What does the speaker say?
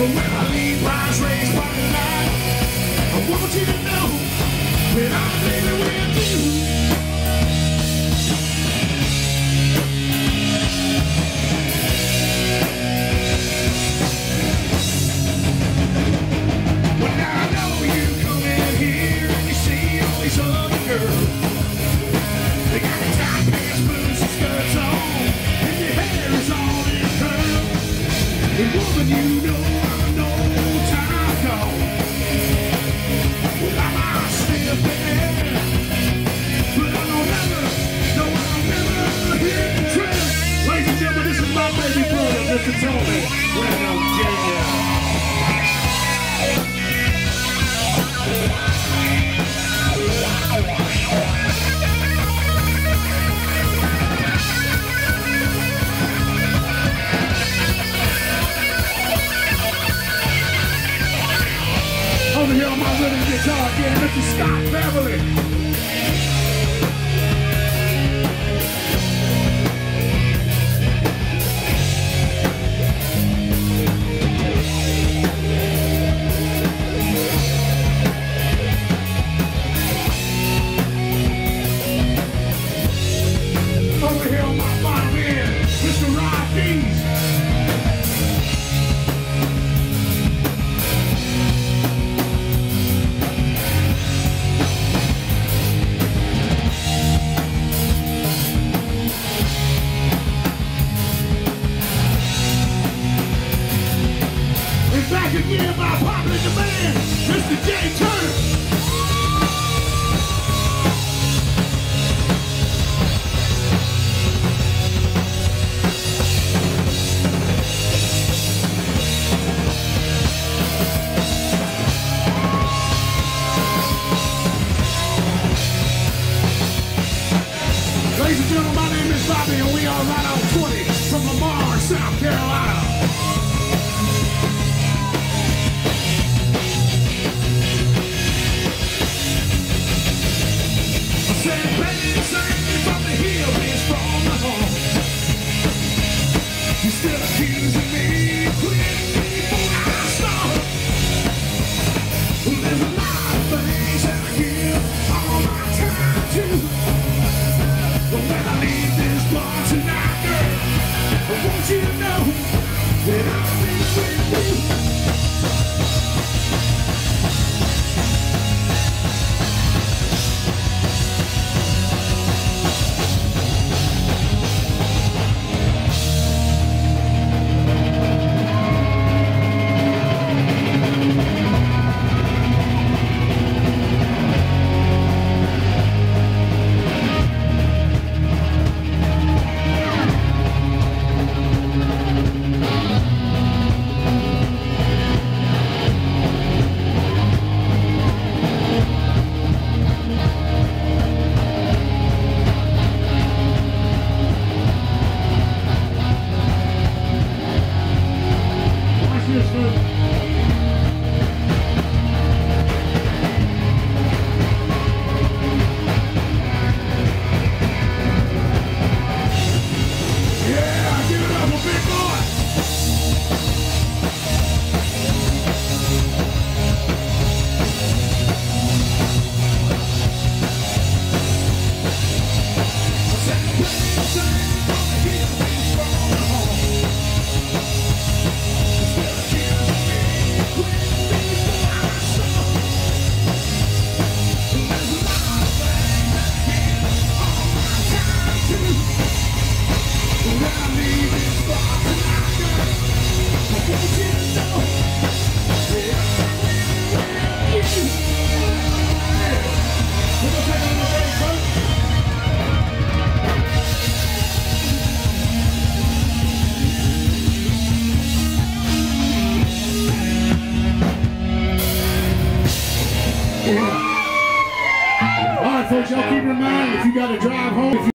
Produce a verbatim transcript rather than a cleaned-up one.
But when I leave Bryan's race parking lot, I want you to know that I'm living with you. Well, now I know you come in here and you see all these other girls. They got the tight pants, boots, and skirts on, and your hair is all in curls. And woman, you know I'm no time gone. Well, I might still be there, but I don't never, no, I'll never hit the trail. Ladies and gentlemen, this is my baby brother, Mister Tony. Well, I'm Junior. Over here on my rhythm guitar again, Mister Scott Beverly. Over here on my bottom end, Mister Rod back again by popular demand, Mister J. Turner. Ladies and gentlemen, my name is Bobby, and we are right on twenty from Lamar, South Carolina. You're still accusing me, quitting me before I start. Well, there's a lot of things that I give all my time to. But when I leave this bar tonight, girl, I want you to know that I'm in with you. All right, folks, y'all keep in mind if you got to drive home.